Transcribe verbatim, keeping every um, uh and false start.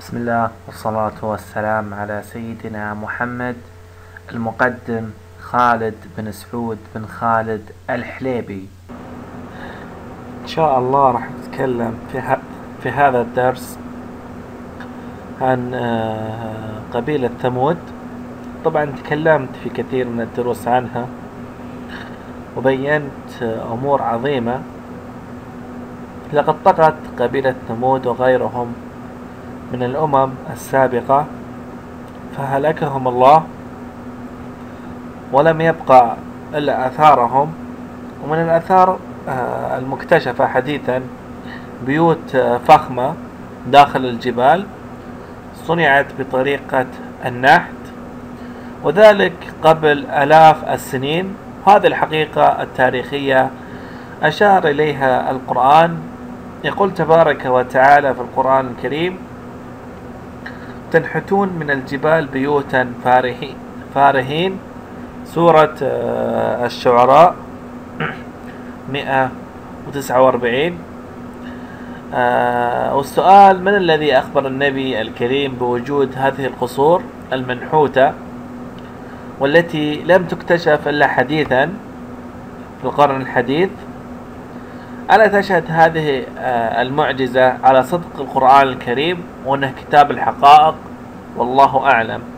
بسم الله والصلاة والسلام على سيدنا محمد. المقدم خالد بن سعود بن خالد الحليبي. إن شاء الله راح نتكلم في, ه... في هذا الدرس عن قبيلة ثمود. طبعا تكلمت في كثير من الدروس عنها وبينت أمور عظيمة. لقد طغت قبيلة ثمود وغيرهم من الأمم السابقة فهلكهم الله، ولم يبقى إلا آثارهم. ومن الآثار المكتشفة حديثا بيوت فخمة داخل الجبال صنعت بطريقة النحت، وذلك قبل آلاف السنين. هذه الحقيقة التاريخية أشار إليها القرآن. يقول تبارك وتعالى في القرآن الكريم: تنحتون من الجبال بيوتا فارهين, فارهين سورة الشعراء مئة وتسعة وأربعين. والسؤال: من الذي أخبر النبي الكريم بوجود هذه القصور المنحوتة والتي لم تكتشف إلا حديثا في القرن الحديث؟ ألا تشهد هذه المعجزة على صدق القرآن الكريم وأنه كتاب الحقائق؟ والله أعلم.